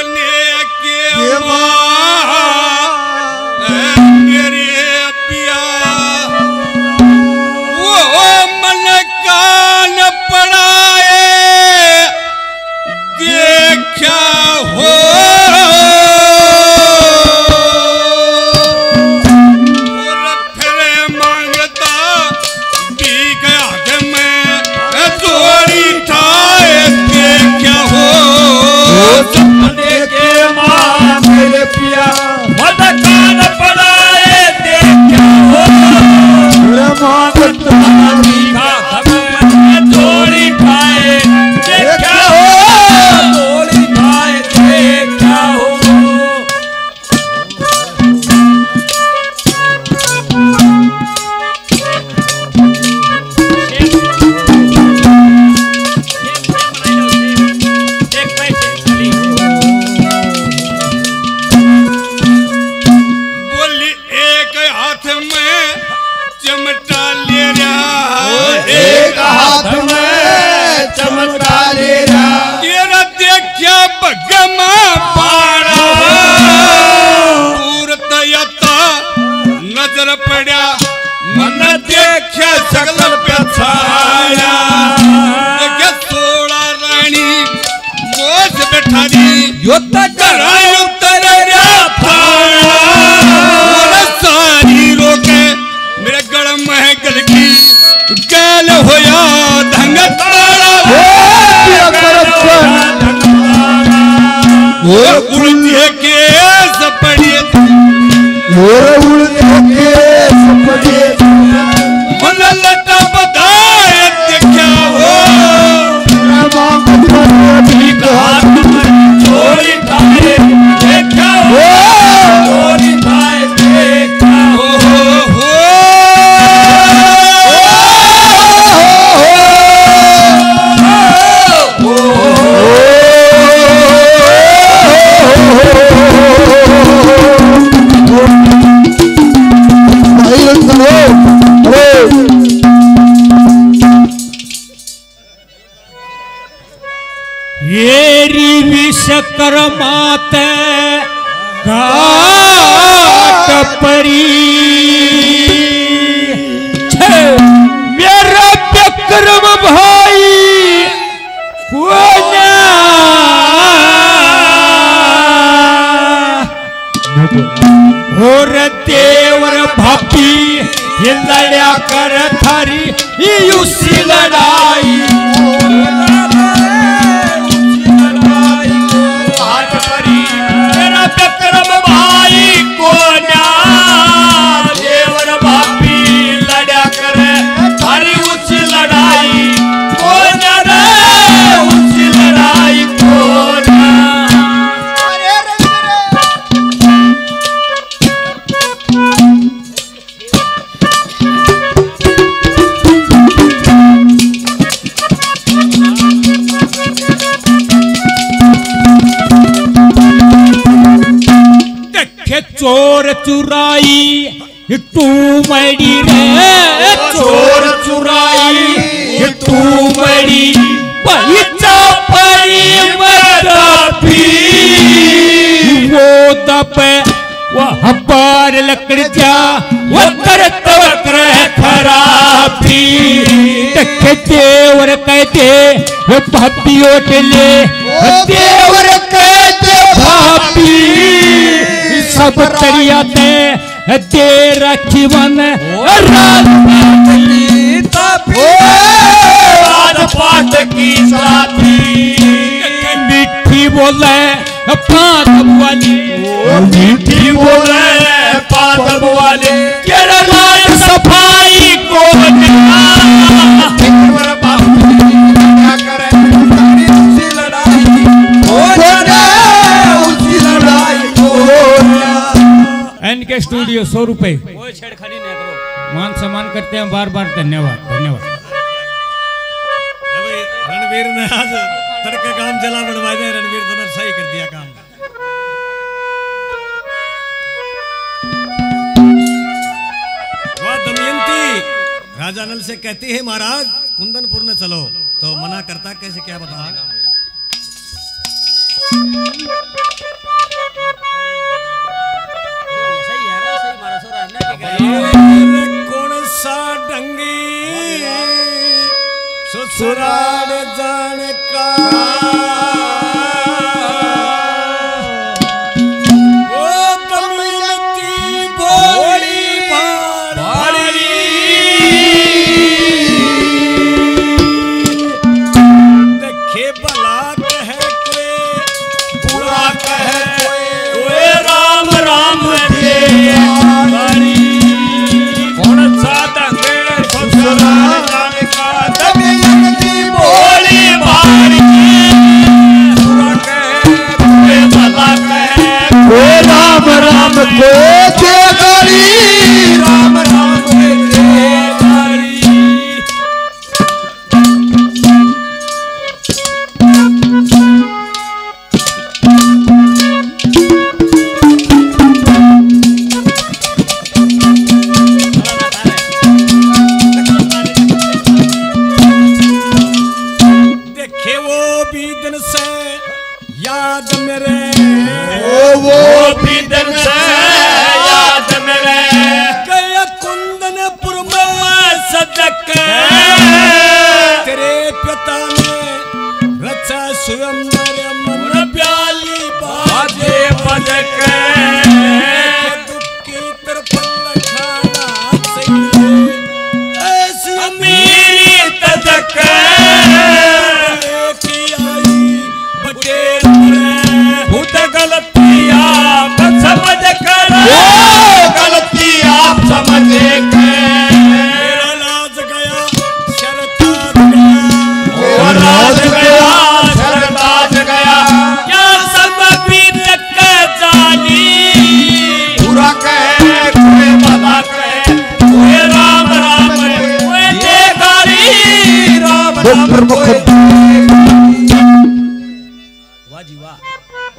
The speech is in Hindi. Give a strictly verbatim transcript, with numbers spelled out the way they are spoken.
सपने के मेरे पिया वो मन कान पड़ाए देखा हो सपने के मां मेरे पिया मन कान पड़ाए देखा हो जोड़ी खाए देखा हो जोड़ी खाए देखा हो चमटा ले रहा एक हाथ में चमटा ले रहा तेरा देखा बगमा पाड़ा दूर तयता नजर पड़ा मन देखा सगल पे छाया देखा सोड़ा रानी मोज बैठा दी यो तकरा उतर रहा फाड़ा सारी रोके मेरे गड़ महकल की गैल होया धंग उड़ते के सपड़िए मन लटा बधाए देखा हो चोरी खाए देखा हो चोरी खाए देखा हो येरी विश्वकर माते घाट परी मेरा विक्रम भाई कोना और देवर भापी लड़ा कर थारी उसी लड़ाई विक्रम भाई को देवर भाभी लड़ा करे हरी उसी लड़ाई को रे उसी लड़ाई को चोर चुराई टू मड़ी रे चोर चुराई टू मड़ी पैसा पड़ी मदापी वो दप वह पर लकड़ जा वो करत वक्र खराबी तक देवर कहते वो भाभी ओटले देवर कहते भाभी सब तरिया ते दे रखी वन रात पाठ की साथी मिठी बोले पादब वाली मिठी बोले पादब वाले केरा लाल सफाई को क्या करे उसी लड़ाई उसी लड़ाई इनके स्टूडियो सौ रुपए कोई छेड़खानी नहीं करो, मान सम्मान करते हैं बार बार। धन्यवाद धन्यवाद। रणवीर ने आज तड़के काम चला बढ़वाए दे, रणवीर ने सही कर दिया काम। वह दमयंती राजा नल से कहती है महाराज कुंदनपुर में चलो, तो मना करता कैसे क्या बता। कौन सा ढंगी ससुराल जान का वो कमीनती भोली भाड़ी देखे भला कहे कोई बुरा कहे कोई राम राम दे कौन सा ढंगे ससुराल जान का कमीनती भोली भाड़ी बुरा कहे कोई भला कहे कोई राम राम को देगारी राम राम दे देखे वो भी दिन से याद मेरे वो भी दिन से याद मेरे गया कुंदनपुर में सजक तेरे पिता ने रचा स्वयं मेरे मन प्याली बाजे बजक दुख की तरफ लखाना सही ऐसी अमीरी तजक की आई बटेर खुद गलती आप समझ कर गलती आप समझ मेरा लाज गया शरताज गया और राज गया शरताज गया क्या सब भी तक जानी पूरा कहे कोई भला कहे कोई राम राम कोई देगारी राम राम प्रमुख वाह जी वाह।